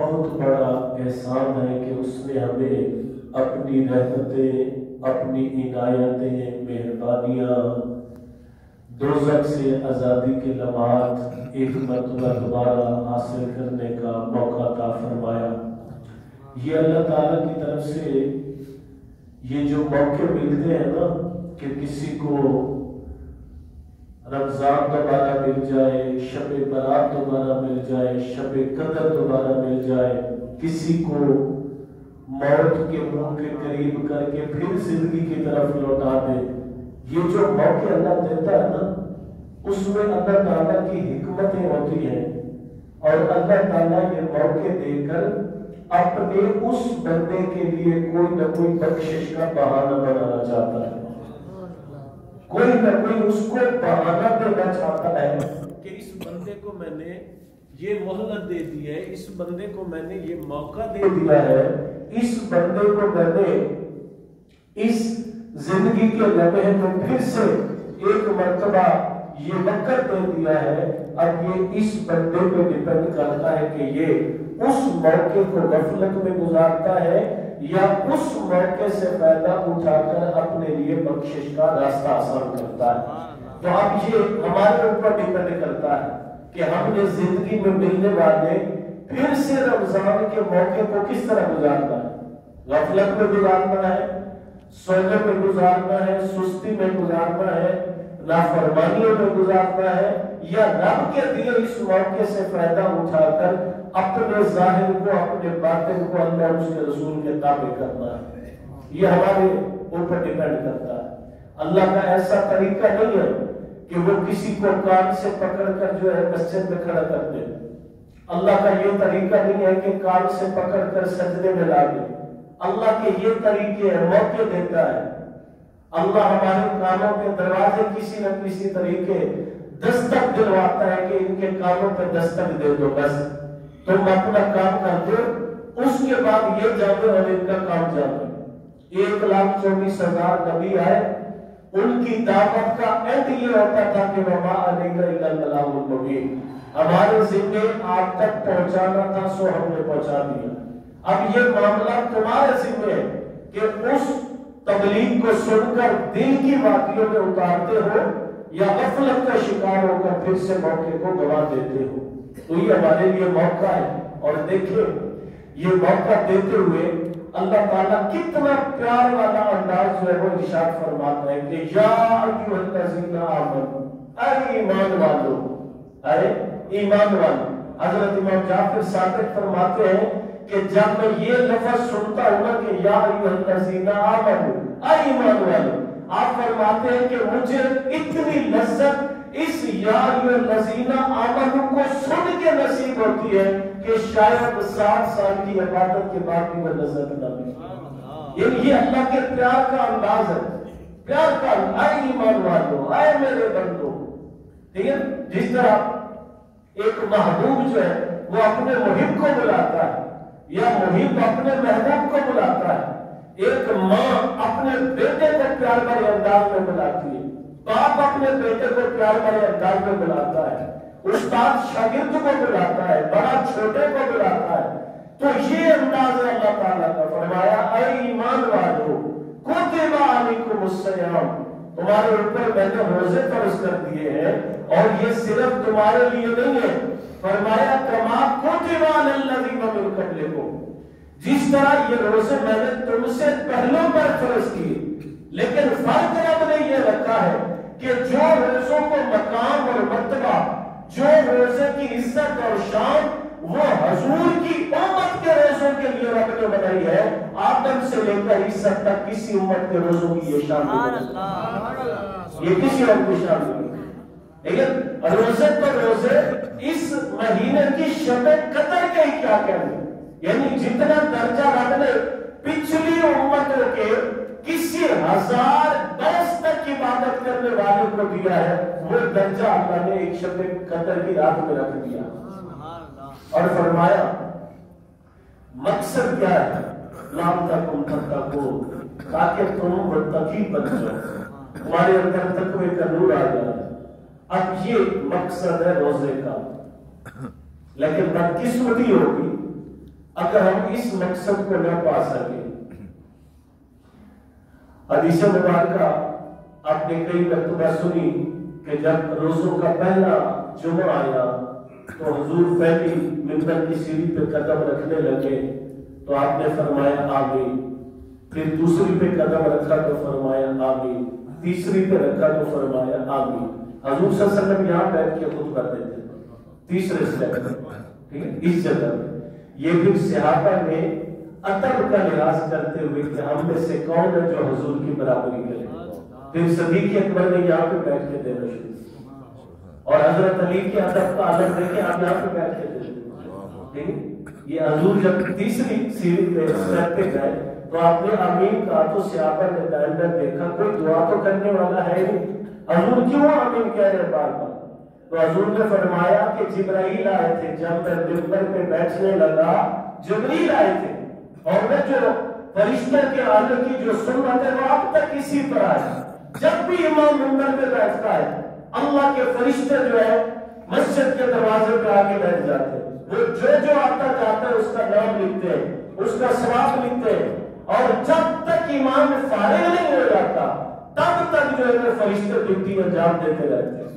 بہت بڑا احسان ہے کہ اس نے ہمیں اپنی رحمتیں، اپنی عنایتیں، مہربانیاں، دوزخ سے آزادی کے لمحات ایک مرتبہ دوبارہ حاصل کرنے کا موقع عطا فرمایا۔ یہ اللہ تعالیٰ کی طرف سے یہ جو موقع ملتے ہیں نا کہ کسی کو رمضان دوبارہ مل جائے، شب برات دوبارہ مل جائے، شب قدر دوبارہ مل جائے، کسی کو موت کے منہ کے قریب کر کے پھر زندگی کی طرف لوٹا دے، یہ جو موقع اللہ دیتا ہے نا اس میں اللہ تعالیٰ کی حکمتیں ہوتی ہیں، اور اللہ تعالیٰ یہ موقع دے کر اپنے اس بندے کے لیے کوئی نہ کوئی بخشش کا بہانہ بنانا چاہتا ہے، کوئی نہ کوئی اس کو بہانہ دینا چاہتا ہے کہ اس بندے کو میں نے یہ مہلت دے دی ہے، اس بندے کو میں نے یہ موقع دے دیا ہے، اس بندے کو میں نے اس زندگی کے لمحے میں پھر سے ایک مرتبہ یہ وقت دے دیا ہے۔ اب یہ اس بندے پہ ڈیپینڈ کرتا ہے کہ یہ اس موقع کو غفلت میں گزارتا ہے یا اس موقع سے فائدہ اٹھا کر اپنے لیے بخشش کا راستہ آسان کرتا ہے۔ تو اب یہ ہمارے اوپر ڈیپینڈ کرتا ہے کہ ہم نے زندگی میں ملنے والے پھر سے رمضان کے موقع کو کس طرح گزارنا ہے، غفلت میں گزارنا ہے، سونے میں گزارنا ہے، سستی میں گزارنا ہے، نافرمانیوں میں گزارنا ہے، یا رب کے دیے اس موقع سے فائدہ اٹھا کر اپنے ظاہر کو، اپنے باطن کو اللہ اور اس کے رسول کے تابع کرنا ہے۔ یہ ہمارے اوپر ڈیپینڈ کرتا ہے۔ اللہ کا ایسا طریقہ نہیں ہے کہ وہ کسی کو کان سے پکڑ کر جو ہے مسجد میں کھڑا کر دے۔ اللہ کا یہ طریقہ نہیں ہے کہ کان سے پکڑ کر سجدے میں لا دے۔ اللہ کے یہ طریقے ہیں، موقع دیتا ہے۔ اللہ ہمارے کانوں کے دروازے کسی نہ کسی طریقے دستک دلواتا ہے کہ ان کے کانوں پہ دستک دے دو، بس تم اپنا کام کر دو، اس کے بعد یہ جانے اور ان کا کام جانے۔ 1,24,000 نبی آئے، ان کی دعوت کا اینڈ یہ ہوتا تھا کہ وَمَا عَلَيْكَ إِلَّا الْبَلَاغُ الْمُبِينُ، ہمارے ذمے آپ تک پہنچانا تھا، سو ہم نے پہنچا دیا۔ اب یہ معاملہ تمہارے ذمے ہے کہ اس تبلیغ کو سن کر دل کی وادیوں میں اتارتے ہو یا غفلت کا شکار ہو کر پھر سے موقع کو گوا دیتے ہو۔ تو یہ ہمارے لیے موقع ہے، اور دیکھیں یہ موقع دیتے ہوئے اللہ تعالیٰ کتنا پیار والا انداز جو ہے وہ ارشاد فرماتا ہے کہ یا ایھا الذین آمنوا، اے ایمان والو، اے ایمان والو۔ حضرت امام جعفر صادق فرماتے ہیں کہ جب میں یہ لفظ سنتا ہوں نا کہ یا ایھا الذین آمنوا، اے ایمان والو، آپ فرماتے ہیں کہ مجھے اتنی لذت اس یا ایھا الذین آمنوا کو سن کے نصیب ہوتی ہے کہ شاید 60 سال کی عبادت کے بعد بھی وہ لذت نہ ملے۔ یہ اللہ کے پیار کا انداز ہے، پیار کا، اے ایمان والو، اے میرے بندو۔ ٹھیک ہے، جس طرح ایک محبوب جو ہے وہ اپنے محب کو بلاتا ہے یا محب اپنے محبوب کو بلاتا ہے، ایک ماں اپنے بیٹے کو پیار بھرے انداز میں بلاتی ہے، باپ اپنے بیٹے کو پیار بھرے انداز میں بلاتا ہے، استاد شاگرد کو بلاتا ہے، بڑا چھوٹے کو بلاتا ہے۔ تو یہ انداز ہے اللہ تعالیٰ کا۔ فرمایا اے ایمان والو کتب علیکم الصیام، تمہارے اوپر میں نے روزے فرض کر دیے ہیں، اور یہ صرف تمہارے لیے نہیں ہے، فرمایا کما کتب علی الذین من قبلکم، جس طرح یہ روزے میں نے تم سے پہلوں پر فرض کیے، لیکن فرق رب نے یہ رکھا ہے کہ جو روزوں کو مقام اور مرتبہ، جو روزے کی عزت اور شان وہ حضور کی امت کے روزوں کے لیے رب نے بنائی ہے، آدم سے لے کر عیسیٰ تک کسی امت کے روزوں کی یہ شان نہیں، یہ کسی اور کی شان نہیں۔ لیکن روزے پر روزے اس مہینے کی شب قدر کے ہی کیا کہنے، یعنی جتنا درجہ رب نے پچھلی امتوں کے کسی 1000 برس تک عبادت کرنے والوں کو دیا ہے، وہ درجہ اللہ نے ایک شب قدر کی رات میں رکھ دیا، اور فرمایا مقصد کیا ہے، لعلکم تتقون، تاکہ تم متقی بن جاؤ، تمہارے اندر تقوی کا نور آ جائے۔ اب یہ مقصد ہے روزے کا، لیکن بدقسمتی ہوگی اگر ہم اس مقصد کو نہ پا سکے. حدیث مبارکہ آپ نے کئی مرتبہ سنی کہ جب روزوں کا پہلا جمعہ آیا تو حضور پہلی منبر کی سیڑھی پہ قدم رکھنے لگے تو آپ نے فرمایا آمین. پھر دوسری پہ قدم رکھا تو فرمایا آمین. تیسری پہ رکھا تو فرمایا آمین. حضور صلی اللہ علیہ وسلم یہاں بیٹھ کے خطبہ دیتے تیسرے سٹیپ میں اس جگہ میں. یہ پھر صحابہ نے ادب کا لحاظ کرتے ہوئے کہ ہم میں سے کون ہے جو حضور کی برابری کرے. پھر صدیق اکبر نے یہاں پہ بیٹھ کے دینا شروع اور حضرت علی کے ادب کا عالم دیکھے آپ یہاں پہ بیٹھ کے دیتے. یہ حضور جب تیسری سیڑھی پہ سٹیپ پہ گئے تو آپ نے آمین کہا تو صحابہ نے دائیں دیکھا کوئی دعا تو کرنے والا ہے نہیں. حضور کیوں آمین کہہ رہے بار بار؟ تو حضور نے فرمایا کہ جبرائیل آئے تھے. جب میں منبر پہ بیٹھنے لگا جبرائیل آئے تھے اور میں جو فرشتوں کے آنے کی جو سنت ہے وہ اب تک اسی طرح ہے. جب بھی امام منبر پہ بیٹھتا ہے اللہ کے فرشتے جو ہے مسجد کے دروازے پہ آگے بیٹھ جاتے ہیں. وہ جو آتا جاتا ہے اس کا نام لکھتے ہیں, اس کا ثواب لکھتے ہیں. اور جب تک امام فارغ نہیں ہو جاتا تب تک جو ہے فرشتے ڈیوٹی انجام دیتے رہتے ہیں.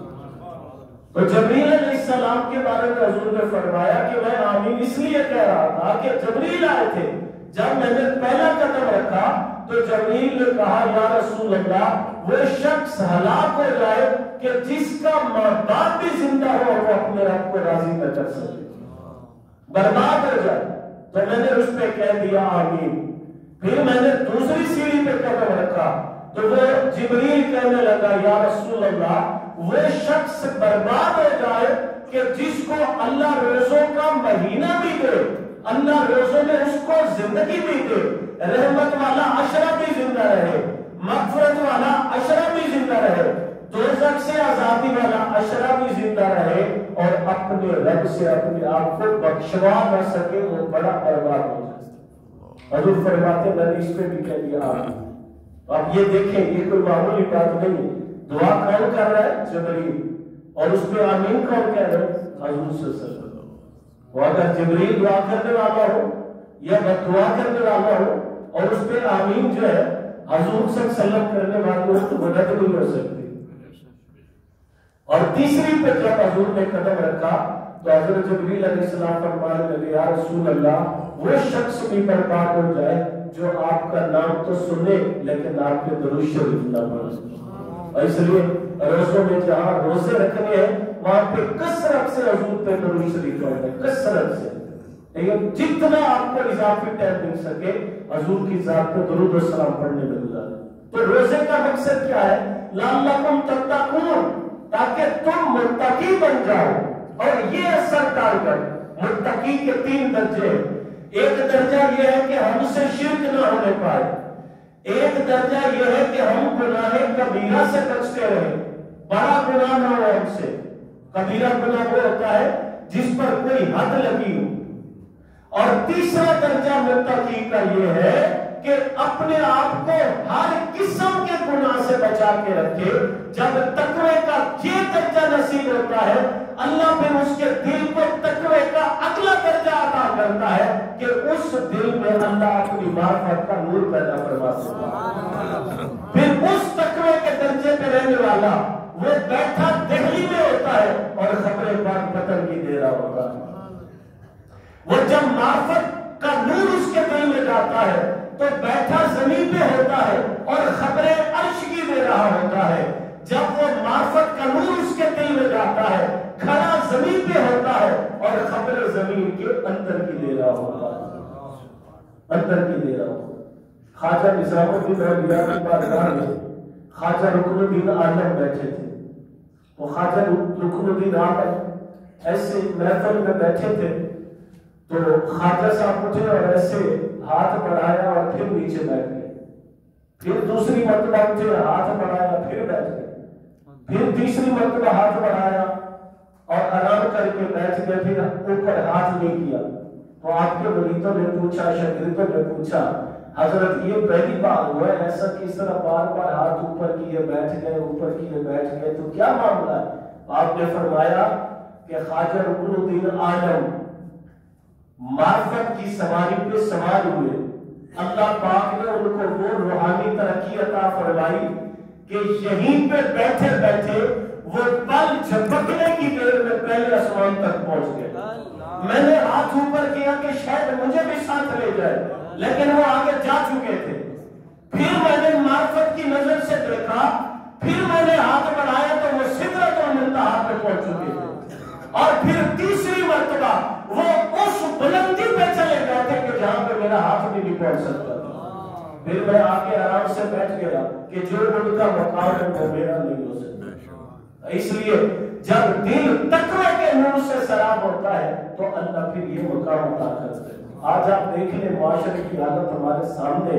تو جبریل علیہ السلام کے بارے میں حضور نے فرمایا کہ میں آمین اس لیے کہہ رہا تھا کہ جبریل آئے تھے. جب میں نے پہلا قدم رکھا تو جبریل نے کہا یا رسول اللہ وہ شخص ہلاک ہو جائے کہ جس کا ماں باپ بھی زندہ ہو اور وہ اپنے رب کو راضی نہ کر سکے, برباد ہو جائے. تو میں نے اس پہ کہہ دیا آمین. پھر میں نے دوسری سیڑھی پہ قدم رکھا تو وہ جبریل کہنے لگا یا رسول اللہ وہ شخص برباد ہو جائے کہ جس کو اللہ روزوں کا مہینہ بھی دے, اللہ روزوں میں اس کو زندگی بھی دے, رحمت والا عشرہ بھی زندہ رہے, مغفرت والا عشرہ بھی زندہ رہے, دوزخ سے آزادی والا عشرہ بھی زندہ رہے اور اپنے رب سے اپنے آپ کو بخشوا نہ سکے وہ بڑا برباد ہو جائے. حضور فرماتے میں نے اس پہ بھی کہہ دیا آمین. آپ یہ دیکھیں یہ کوئی معمولی بات نہیں. دعا کون کر رہا ہے؟ جبریل. اور اس پہ آمین کون کہہ رہا ہے؟ حضور صلی اللہ علیہ وسلم. وہ اگر جبریل دعا کرنے والا ہو یا بد دعا کرنے والا ہو اور اس پہ آمین جو ہے حضور صلی اللہ علیہ وسلم کرنے والے ہو تو مدد نہیں ہو سکتی. اور تیسری پہ جب حضور نے قدم رکھا تو حضرت جبریل علیہ السلام فرمانے لگے یا رسول اللہ وہ شخص بھی برباد ہو جائے جو آپ کا نام تو سنے لیکن آپ کے درود شریف نہ پڑھے. اور اس لیے روزوں میں جہاں روزے رکھنے ہیں وہاں پہ کثرت سے حضور پہ درود شریف پڑھتے ہیں, کثرت سے. لیکن جتنا آپ کو اضافی ٹائم مل سکے حضور کی ذات پہ درود و سلام پڑھنے میں گزاریں. تو روزے کا مقصد کیا ہے؟ لعلکم تتقون, تاکہ تم متقی بن جاؤ. اور یہ اثر ٹارگٹ متقی کے 3 درجے. ایک درجہ یہ ہے کہ ہم سے شرک نہ ہونے پائے, ایک درجہ یہ ہے کہ ہم گناہ کبیرہ سے بچتے رہیں, بڑا گناہ نہ ہو ہم سے. کبیرہ گناہ وہ ہوتا ہے جس پر کوئی حد لگی ہو. اور تیسرا درجہ متقی کا یہ ہے کہ اپنے آپ کو ہر قسم کے گناہ سے بچا کے رکھے. جب تقوی کا یہ درجہ نصیب ہوتا ہے اللہ پھر اس کے دل کو تقوی کا اگلا درجہ عطا کرتا ہے کہ اس دل میں اللہ اپنی معرفت کا نور پیدا فرما سکتا ہے. پھر اس تقوی کے درجے پہ رہنے والا وہ بیٹھا دہلی میں ہوتا ہے اور خبریں پاک پتن کی دے رہا ہوتا ہے. وہ جب معرفت کا نور اس کے دل میں جاتا ہے تو بیٹھا زمین پہ ہوتا ہے اور خبریں عرش کی دے رہا ہوتا ہے. جب وہ معرفت کا نور اس کے دل میں جاتا ہے کھڑا زمین پہ ہوتا ہے اور خبریں زمین کے اندر کی دے رہا ہوتا ہے, اندر کی دے رہا ہوتا ہے. خواجہ نظام الدین اولیاء کی بارگاہ میں خواجہ رکن الدین عالم بیٹھے تھے. وہ خواجہ رکن الدین عالم ایسے محفل میں بیٹھے تھے تو خواجہ صاحب اٹھے اور ایسے ہاتھ بڑھایا اور پھر نیچے بیٹھ گئے. پھر دوسری مرتبہ اٹھے ہاتھ بڑھایا پھر بیٹھ گئے. پھر تیسری مرتبہ ہاتھ بڑھایا اور آرام کر کے بیٹھ گئے. پھر اوپر ہاتھ نہیں کیا. تو آپ کے مریدوں نے پوچھا, شاگردوں نے پوچھا حضرت یہ پہلی بار ہوا ہے ایسا کس طرح بار بار ہاتھ اوپر کیے بیٹھ گئے, اوپر کیے بیٹھ گئے, تو کیا معاملہ ہے؟ آپ نے فرمایا کہ خواجہ رکن الدین عالم معرفت کی سواری پہ سوار ہوئے، اللہ پاک نے ان کو وہ روحانی ترقی عطا فرمائی کہ یہیں پہ بیٹھے بیٹھے وہ پل جھپکنے کی دیر میں پہلے آسمان تک پہنچ گئے۔ میں نے ہاتھ اوپر کیا کہ شاید مجھے بھی ساتھ لے جائے، لیکن وہ آگے جا چکے تھے۔ پھر میں نے معرفت کی نظر سے دیکھا، پھر میں نے ہاتھ بڑھایا تو وہ سدرۃ المنتہا پہ پہنچ چکے تھے، اور پھر تیسری مرتبہ وہ اس بلندی پہ چلے گئے تھے کہ جہاں پہ میرا ہاتھ بھی نہیں پہنچ سکتا تھا۔ پھر میں آگے آرام سے بیٹھ گیا کہ جو ان کا مقام ہے وہ میرا نہیں ہو سکتا۔ اس لیے جب دل تقوی کے نور سے سراب ہوتا ہے تو اللہ پھر یہ مقام عطا کرتا ہے۔ آج آپ دیکھ لیں معاشرے کی حالت ہمارے سامنے،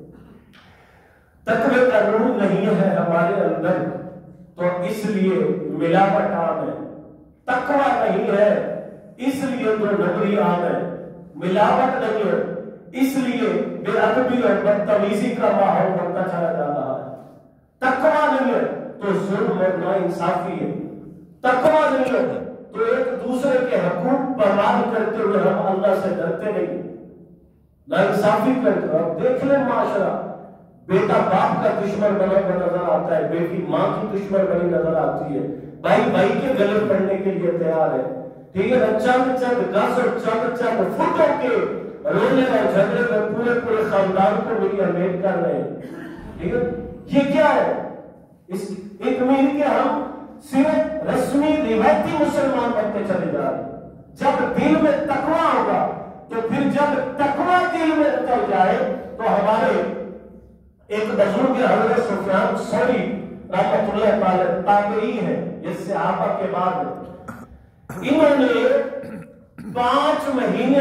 تقوی کا نور نہیں ہے ہمارے اندر تو اس لیے ملاوٹ عام ہے، تقوی نہیں ہے اس لیے تو نبری عام ہے، ملاوٹ نہیں ہے اس لیے بے ادبی اور بدتمیزی کا ماحول بنتا چلا جا رہا ہے، تقوی نہیں ہے تو ظلم اور ناانصافی ہے، تقوی نہیں ہے تو ایک دوسرے کے حقوق پامال کرتے ہوئے ہم اللہ سے ڈرتے نہیں، ناانصافی کرتے ہیں۔ دیکھ لیں معاشرہ، بیٹا باپ کا دشمن بنا ہوا نظر آتا ہے، بیٹی ماں کی دشمن بنی نظر آتی ہے، بھائی بھائی کے گلے پڑنے کے لیے تیار ہے، ٹھیک ہے، چند گز اور چند فٹوں کے رونے اور جھگڑے میں پورے پورے خاندان کو میری امیت کر رہے ہیں، ٹھیک ہے۔ یہ کیا ہے؟ اس ایک امید کہ ہم صرف رسمی روایتی مسلمان بنتے چلے جا رہے ہیں۔ جب دل میں تقوی ہوگا تو پھر جب تقوی دل میں اتر جائے تو ہمارے ایک بزرگ حضرت سفیان ثوری رحمۃ اللہ تعالی تابعی ہے، جس سے صحابہ کے بعد انہوں نے 5 مہینے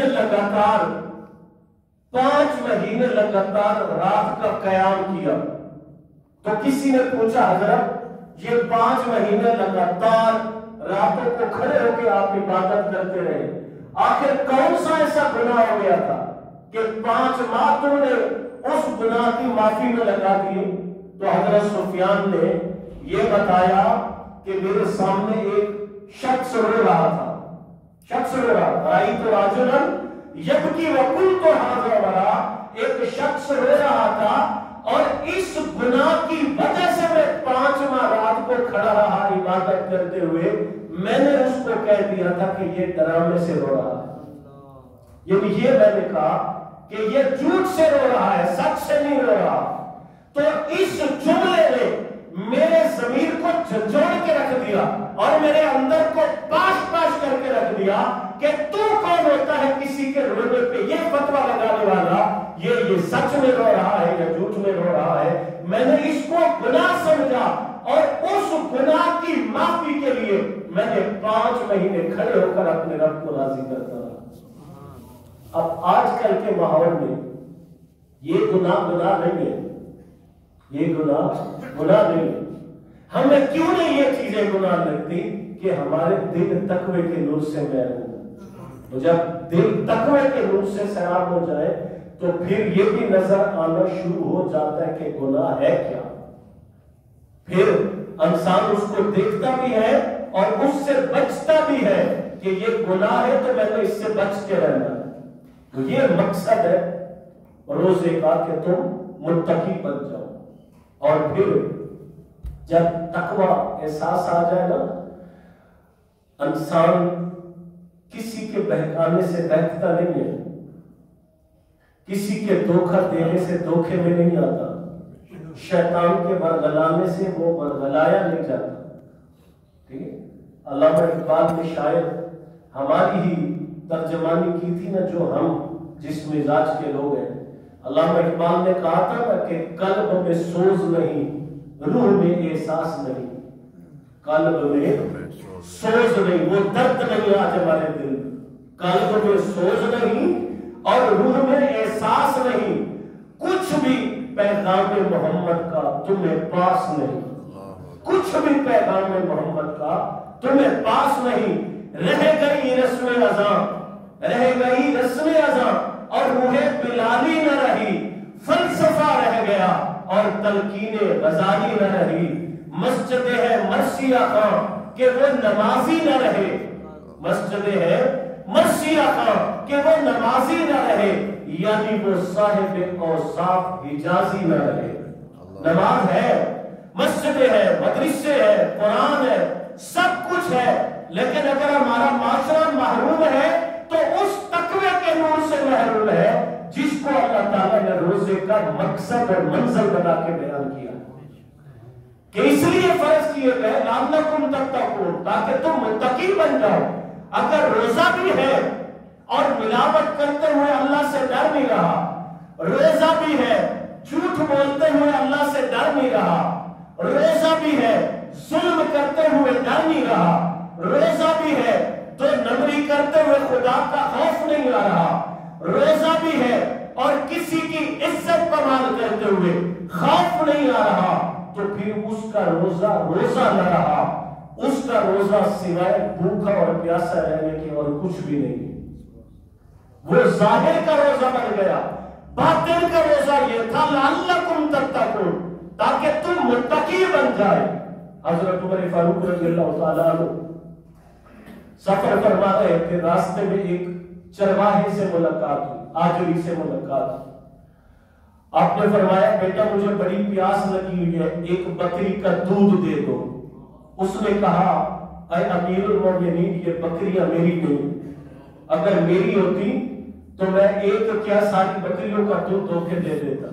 لگاتار رات کا قیام کیا۔ تو کسی نے پوچھا حضرت یہ 5 مہینے لگاتار راتوں کو کھڑے ہو کے آپ عبادت کرتے رہے، آخر کون سا ایسا گناہ ہو گیا تھا کہ 5 ماہ تم نے اس گناہ کی معافی میں لگا دی؟ تو حضرت سفیان نے یہ بتایا کہ میرے سامنے ایک شخص رو رہا تھا، رأیت رجلا یبکی وقلت ھذا ورا، ایک شخص رو رہا تھا اور اس گناہ کی وجہ سے میں 5 ماہ رات کو کھڑا رہا عبادت کرتے ہوئے، میں نے اس کو کہہ دیا تھا کہ یہ ڈرامے سے رو رہا ہے، یعنی یہ میں نے کہا کہ یہ جھوٹ سے رو رہا ہے، سچ سے نہیں رو رہا۔ تو اس جملے نے میرے ضمیر کو جھنجھوڑ کے رکھ دیا اور میرے اندر کو پاش کر کے رکھ دیا کہ تو کون ہوتا ہے کسی کے رونے پہ یہ فتویٰ لگانے والا، یہ سچ میں رو رہا ہے یا جھوٹ میں رو رہا ہے۔ میں نے اس کو گناہ سمجھا اور اس گناہ کی معافی کے لیے میں نے 5 مہینے کھڑے ہو کر اپنے رب کو راضی کرتا رہا۔ اب آج کل کے ماحول میں یہ گناہ نہیں ہے، یہ گناہ نہیں ہے۔ ہمیں کیوں نہیں یہ چیزیں گناہ لگتی کہ ہمارے دل تقوی کے نور سے محروم ہے۔ تو جب دل تقوی کے نور سے سیراب ہو جائے تو پھر یہ بھی نظر آنا شروع ہو جاتا ہے کہ گناہ ہے کیا، پھر انسان اس کو دیکھتا بھی ہے اور اس سے بچتا بھی ہے کہ یہ گناہ ہے تو میں نے اس سے بچ کے رہنا ہے۔ تو یہ مقصد ہے روزے کا کہ تم متقی بن جاؤ، اور پھر جب تقوی احساس آ جائے نا، انسان کسی کے بہکانے سے بہکتا نہیں ہے، کسی کے دھوکہ دینے سے دھوکے میں نہیں آتا، شیطان کے برگلانے سے وہ برگلایا نہیں جاتا، ٹھیک ہے۔ علامہ اقبال نے شاید ہماری ہی ترجمانی کی تھی نا، جو ہم جس مزاج کے لوگ ہیں۔ علامہ اقبال نے کہا تھا نا کہ قلب میں سوز نہیں، روح میں احساس نہیں، قلب میں سوز نہیں، وہ درد نہیں آج ہمارے دل میں، قلب میں سوز نہیں اور روح میں احساس نہیں، کچھ بھی پیغام محمد کا تمہیں پاس نہیں، کچھ بھی پیغام محمد کا تمہیں پاس نہیں، رہ گئی رسم اذاں، رہ گئی رسم اذاں اور روح بلالی نہ رہی، فلسفہ رہ گیا اور تلقین غزالی نہ رہی، مسجد ہے مرثیہ خاں کہ وہ نمازی نہ رہے، مسجد ہے مرثیہ خان کہ وہ نمازی نہ رہے، یعنی وہ صاحب اوصاف حجازی نہ رہے۔ نماز ہے، مسجدیں ہے، مدرسے ہے، قرآن ہے، سب کچھ ہے، لیکن اگر ہمارا معاشرہ محروم ہے تو اس تقوی کے نور سے محروم ہے جس کو اللہ تعالیٰ نے روزے کا مقصد اور منزل بنا کے بیان کیا کہ اس لیے فرض کیے گئے لعلکم تتقون، تاکہ تم متقی بن جاؤ۔ اگر روزہ بھی ہے اور ملاوٹ کرتے ہوئے اللہ سے ڈر نہیں رہا، روزہ بھی ہے جھوٹ بولتے ہوئے اللہ سے ڈر نہیں رہا، روزہ بھی ہے ظلم کرتے ہوئے ڈر نہیں رہا، روزہ بھی ہے تو نمری کرتے ہوئے خدا کا خوف نہیں آ رہا، روزہ بھی ہے اور کسی کی عزت پامال کرتے ہوئے خوف نہیں آ رہا، تو پھر اس کا روزہ روزہ نہ رہا، اس کا روزہ سوائے بھوکا اور پیاسا رہنے کے اور کچھ بھی نہیں۔ وہ ظاہر کا روزہ بن گیا، باطن کا روزہ یہ تھا لعلکم تتقون، تاکہ تم متقی بن جائے۔ حضرت عمر فاروق رضی اللہ تعالیٰ عنہ سفر فرما رہے تھے، راستے میں ایک چرواہے سے ملاقات ہوئی، آجری سے ملاقات ہوئی۔ آپ نے فرمایا بیٹا مجھے بڑی پیاس لگی ہوئی ہے، ایک بکری کا دودھ دے دو۔ اس نے کہا اے امیر المومنین یہ بکریاں میری نہیں، اگر میری ہوتی تو میں ایک کیا ساری بکریوں کا دودھ دھو کے دے دیتا۔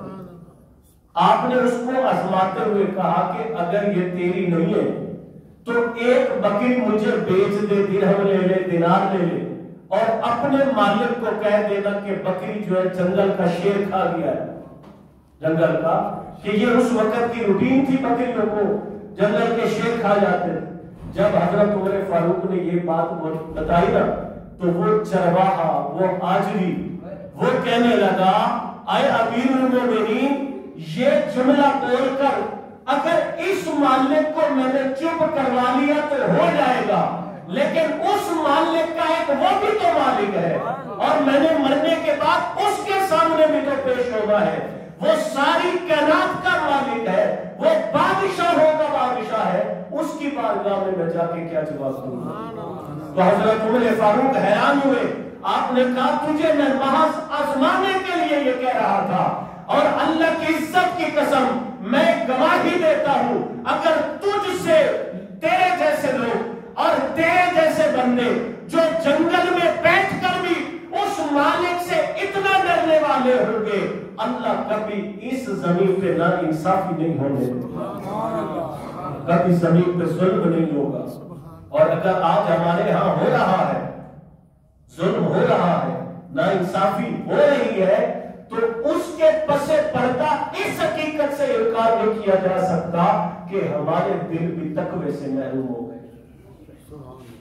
آپ نے اس کو آزماتے ہوئے کہا کہ اگر یہ تیری نہیں ہے تو ایک بکری مجھے بیچ دے، درہم لے لے، دینار لے لے، اور اپنے مالک کو کہہ دینا کہ بکری جو ہے جنگل کا شیر کھا گیا ہے، جنگل کا، کہ یہ اس وقت کی روٹین تھی، بکریوں کو جنگل کے شیر کھا جاتے۔ جب حضرت عمر فاروق نے یہ بات بتائی نا تو وہ چرواہا، وہ آجری، وہ کہنے لگا اے امیر المومنین یہ جملہ بول کر اگر اس مالک کو میں نے چپ کروا لیا تو ہو جائے گا، لیکن اس مالک کا ایک وہ بھی تو مالک ہے اور میں نے مرنے کے بعد اس کے سامنے بھی تو پیش ہوگا ہے، وہ ساری کائنات کا مالک ہے، وہ بادشاہ ہوگا، بادشاہ ہے، اس کی بارگاہ میں جا کے کیا جواب دوں گا؟ تو حضرت عمر فاروق حیران ہوئے۔ آپ نے کہا تجھے میں محض آزمانے کے لیے یہ کہہ رہا تھا، اور اللہ کی عزت کی قسم میں گواہی دیتا ہوں اگر تجھ سے تیرے جیسے لوگ اور تیرے جیسے بندے جو جنگل میں بیٹھ کر بھی اس مالک سے اتنا ڈرنے والے ہوں گے، اللہ کبھی اس زمین پہ نا انصافی نہیں ہونے دے، کبھی زمین پہ ظلم نہیں ہوگا۔ اور اگر آج ہمارے ہاں ہو رہا ہے، ظلم ہو رہا ہے، نا انصافی ہو رہی ہے، تو اس کے پس پردہ اس حقیقت سے انکار نہیں کیا جا سکتا کہ ہمارے دل بھی تقوی سے محروم ہو گئے۔